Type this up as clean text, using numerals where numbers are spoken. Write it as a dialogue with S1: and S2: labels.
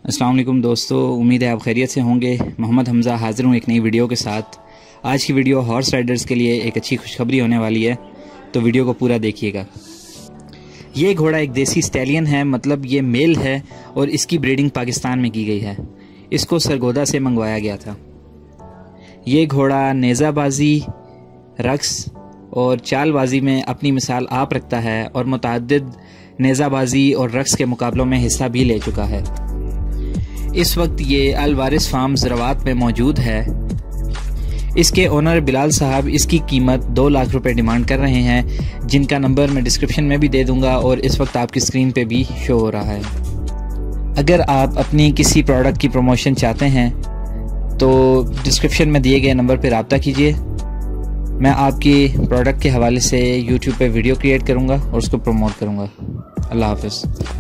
S1: अस्सलाम वालेकुम दोस्तों, उम्मीद है आप खैरियत से होंगे। मोहम्मद हमज़ा हाज़िर हूँ एक नई वीडियो के साथ। आज की वीडियो हॉर्स राइडर्स के लिए एक अच्छी खुशखबरी होने वाली है, तो वीडियो को पूरा देखिएगा। ये घोड़ा एक देसी स्टैलियन है, मतलब ये मेल है और इसकी ब्रीडिंग पाकिस्तान में की गई है। इसको सरगोदा से मंगवाया गया था। ये घोड़ा नेज़ाबाजी, रक्स और चालबाजी में अपनी मिसाल आप रखता है और मुतअद्दिद नेज़ाबाजी और रक्स के मुकाबलों में हिस्सा भी ले चुका है। इस वक्त ये अल वारिस फार्म्स रवात में मौजूद है। इसके ओनर बिलाल साहब इसकी कीमत 2 लाख रुपए डिमांड कर रहे हैं, जिनका नंबर मैं डिस्क्रिप्शन में भी दे दूंगा और इस वक्त आपकी स्क्रीन पे भी शो हो रहा है। अगर आप अपनी किसी प्रोडक्ट की प्रमोशन चाहते हैं तो डिस्क्रिप्शन में दिए गए नंबर पर रब्ता कीजिए। मैं आपकी प्रोडक्ट के हवाले से यूट्यूब पे वीडियो क्रिएट करूँगा और उसको प्रमोट करूँगा। अल्लाह हाफ़िज़।